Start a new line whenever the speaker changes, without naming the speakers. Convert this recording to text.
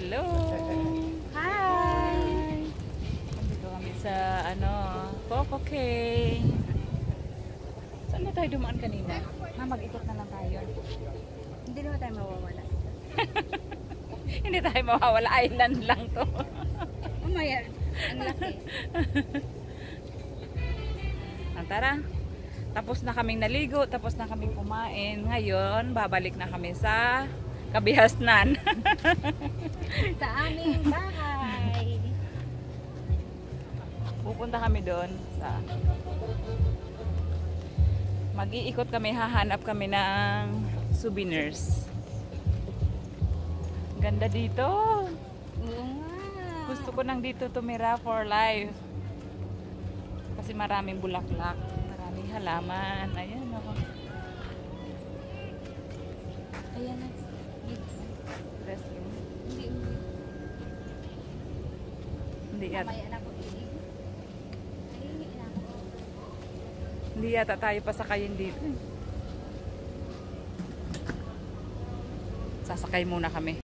Hello.
Hi.
Dito kami sa Coco Cay. Saan na tayo dumaan kanina? Mag-ikot na lang tayo.
Hindi naman tayo mawawala.
Hindi tayo mawawala. Island lang to.
Mamaya, ang laki.
Tara. Tapos na kaming naligo. Tapos na kaming kumain. Ngayon, babalik na kami sa Kabihasnan.
Sa aming bahay.
Pupunta kami doon sa mag-iikot kami, hahanap kami ng souvenirs. Ganda dito.
Oo nga.
Gusto ko nang dito tumira for life. Kasi maraming bulaklak, maraming halaman. Ayan o.
Ayan na.
Rescue.
Hindi.
Hindi yata.
Mamaya na ako ilig. Ay, na ako.
Hindi yata tayo pasakayin dito. Sasakay muna kami.